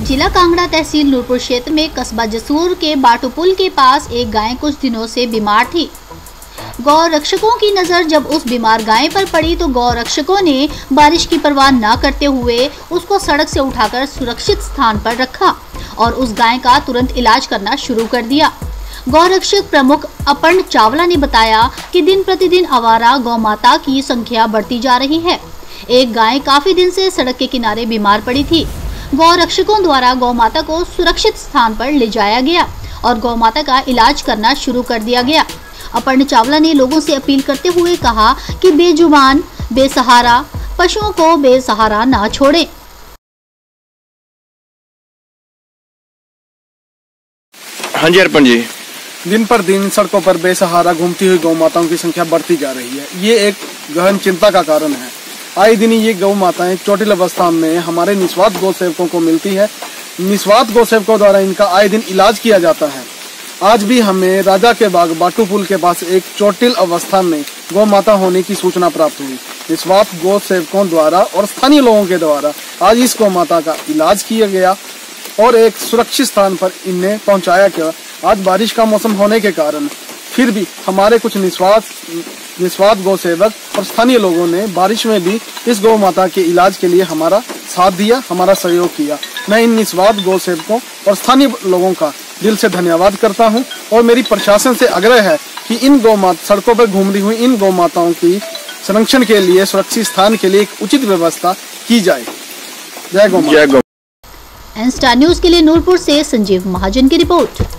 जिला कांगड़ा तहसील नूरपुर क्षेत्र में कस्बा जसूर के बाटू पुल के पास एक गाय कुछ दिनों से बीमार थी। गौ रक्षकों की नजर जब उस बीमार गाय पर पड़ी तो गौ रक्षकों ने बारिश की परवाह न करते हुए उसको सड़क से उठाकर सुरक्षित स्थान पर रखा और उस गाय का तुरंत इलाज करना शुरू कर दिया। गौ रक्षक प्रमुख अपर्ण चावला ने बताया कि दिन प्रतिदिन आवारा गौ माता की संख्या बढ़ती जा रही है। एक गाय काफी दिन से सड़क के किनारे बीमार पड़ी थी। गौ रक्षकों द्वारा गौ माता को सुरक्षित स्थान पर ले जाया गया और गौ माता का इलाज करना शुरू कर दिया गया। अपर्ण चावला ने लोगों से अपील करते हुए कहा कि बेजुबान बेसहारा पशुओं को बेसहारा ना छोड़ें। हाँ जी अर्पण जी, दिन पर दिन सड़कों पर बेसहारा घूमती हुई गौ माताओं की संख्या बढ़ती जा रही है। ये एक गहन चिंता का कारण है। आए दिन ये गौ माताएं चोटिल अवस्था में हमारे निस्वार्थ गौ सेवकों को मिलती है। निस्वार्थ गौ सेवकों द्वारा इनका आए दिन इलाज किया जाता है। आज भी हमें राजा के बाग बाटू पुल के पास एक चोटिल अवस्था में गौ माता होने की सूचना प्राप्त हुई। निस्वार्थ गौ सेवकों द्वारा और स्थानीय लोगों के द्वारा आज इस गौ माता का इलाज किया गया और एक सुरक्षित स्थान पर इन्हें पहुंचाया गया। आज बारिश का मौसम होने के कारण फिर भी हमारे कुछ निस्वार्थ गौ सेवक और स्थानीय लोगों ने बारिश में भी इस गौ माता के इलाज के लिए हमारा साथ दिया, हमारा सहयोग किया। मैं इन निस्वार्थ गौ सेवकों और स्थानीय लोगों का दिल से धन्यवाद करता हूं और मेरी प्रशासन से आग्रह है कि इन सड़कों पर घूम रही हुई इन गौ माताओं की संरक्षण के लिए सुरक्षित स्थान के लिए एक उचित व्यवस्था की जाए। जय गौ माता। एन स्टार न्यूज के लिए नूरपुर से संजीव महाजन की रिपोर्ट।